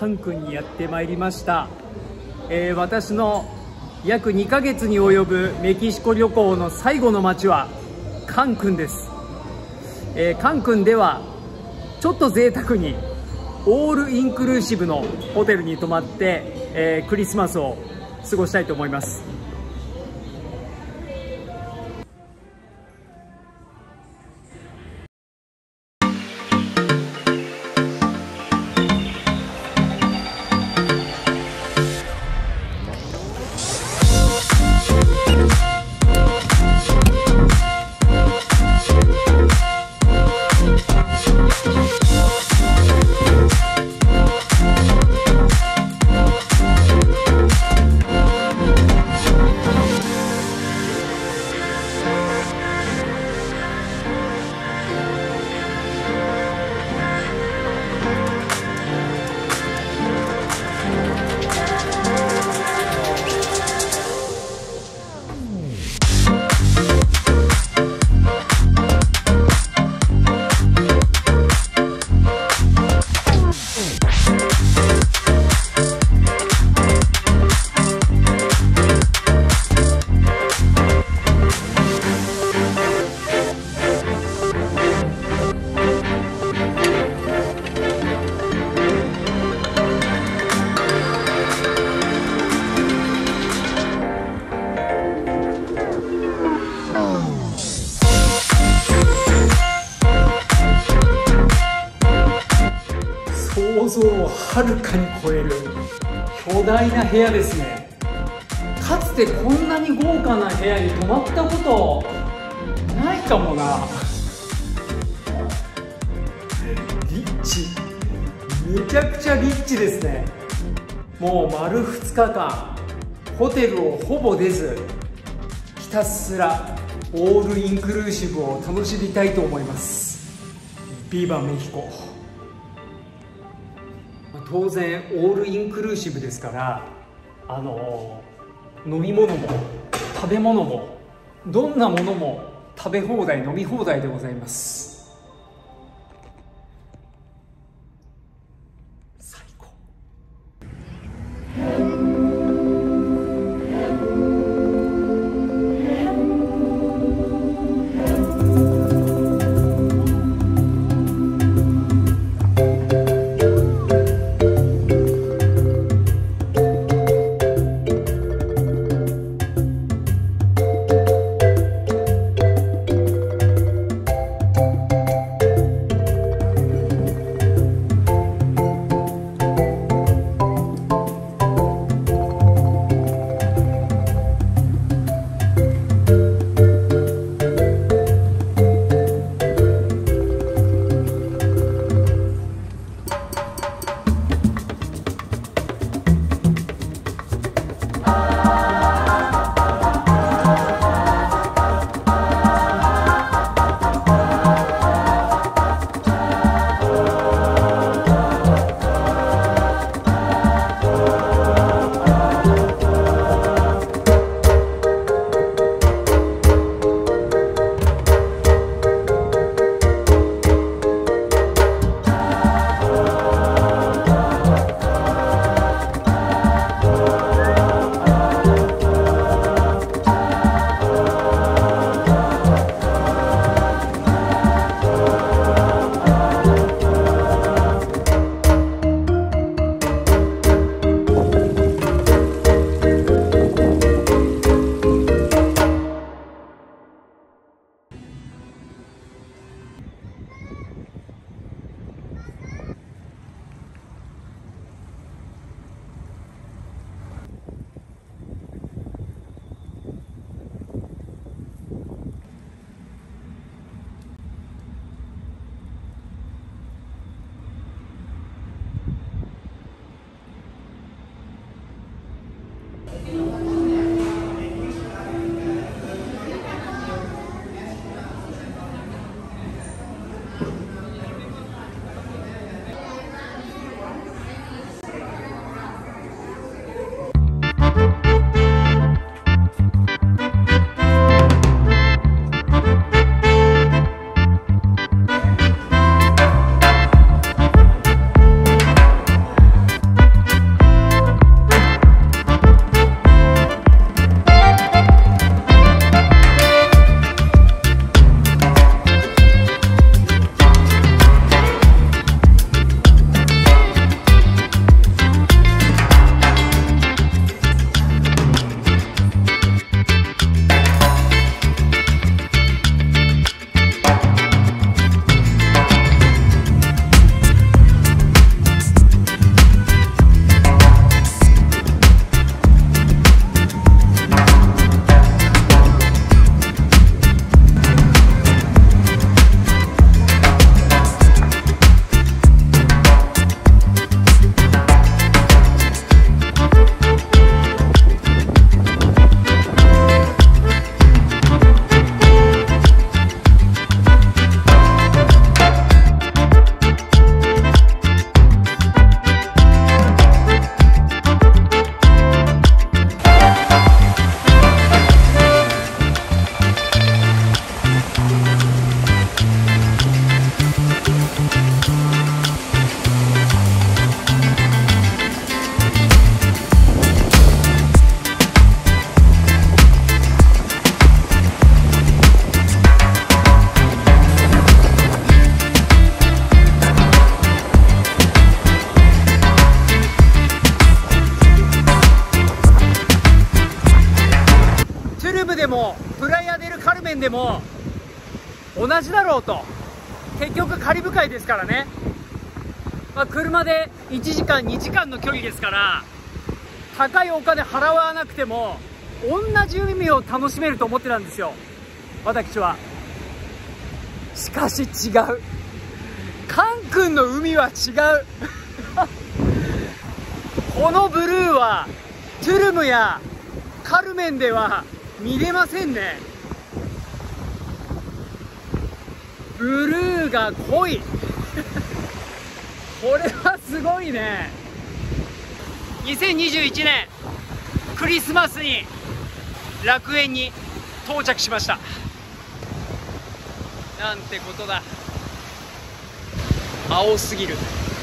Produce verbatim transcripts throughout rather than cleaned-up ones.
カンクンにやってまいりました。えー、私の約にかげつに及ぶメキシコ旅行の最後の街はカンクンです。えー、カンクンではちょっと贅沢にオールインクルーシブのホテルに泊まって、えー、クリスマスを過ごしたいと思います。想像をはるかに超える巨大な部屋ですね。かつてこんなに豪華な部屋に泊まったことないかもな。リッチ、めちゃくちゃリッチですね。もう丸ふつかかんホテルをほぼ出ず、ひたすらオールインクルーシブを楽しみたいと思います。ビーバメヒコ。当然オールインクルーシブですから、あの飲み物も食べ物もどんなものも食べ放題飲み放題でございます。最高。 面でも同じだろうと。結局カリブ海ですからね、まあ、車でいちじかんにじかんの距離ですから、高いお金払わなくても同じ海を楽しめると思ってたんですよ、私は。しかし違う。カンクンの海は違うこのブルーはトゥルムやカルメンでは見れませんね。ブルーが濃いこれはすごいね。にせんにじゅういちねんクリスマスに楽園に到着しました。なんてことだ。青すぎる。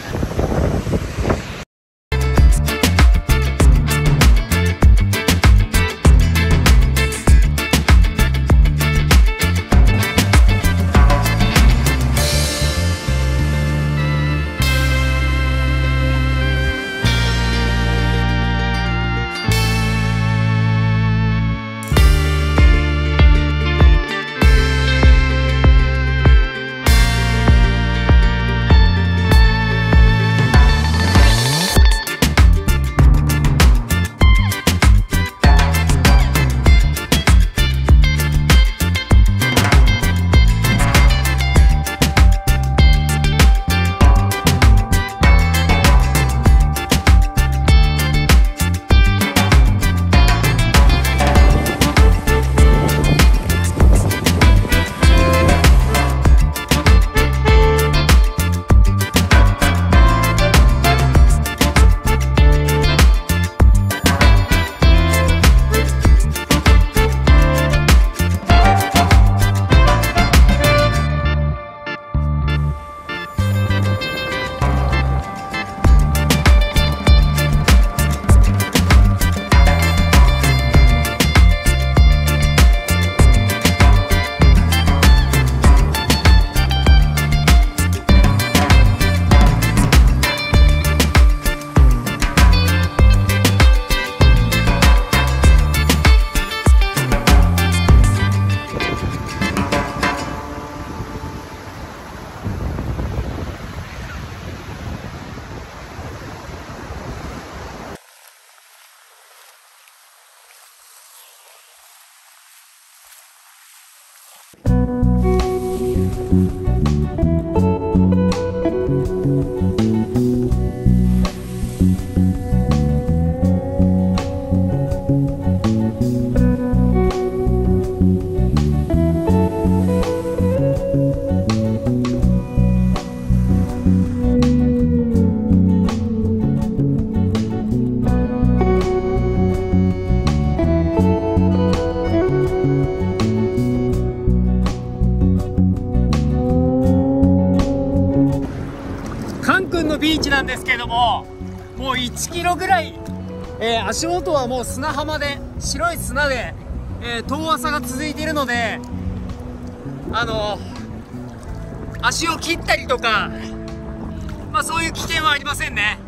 ビーチなんですけども、もういちキロぐらい、えー、足元はもう砂浜で、白い砂で、えー、遠浅が続いているので、あのー、足を切ったりとか、まあそういう危険はありませんね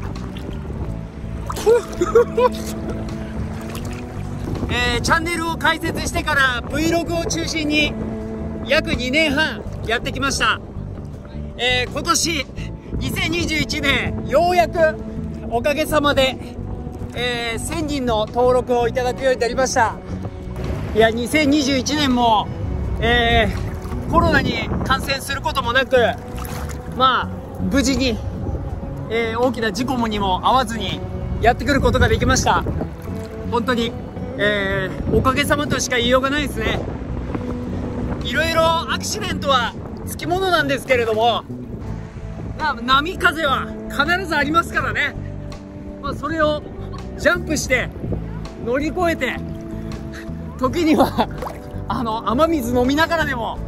えー、チャンネルを開設してから Vlog を中心に約にねんはんやってきました。えー、今年にせんにじゅういちねんようやくおかげさまで、えー、せんにんの登録をいただくようになりました。いや、にせんにじゅういちねんも、えー、コロナに感染することもなく、まあ無事に、えー、大きな事故にも遭わずにやってくることができました。本当に、えー、おかげさまとしか言いようがないですね。いろいろアクシデントはつきものなんですけれども、波風は必ずありますからね、まあ、それをジャンプして乗り越えて、時にはあの雨水飲みながらでも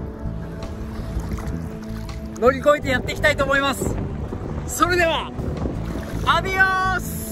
乗り越えてやっていきたいと思います。それではアディオース。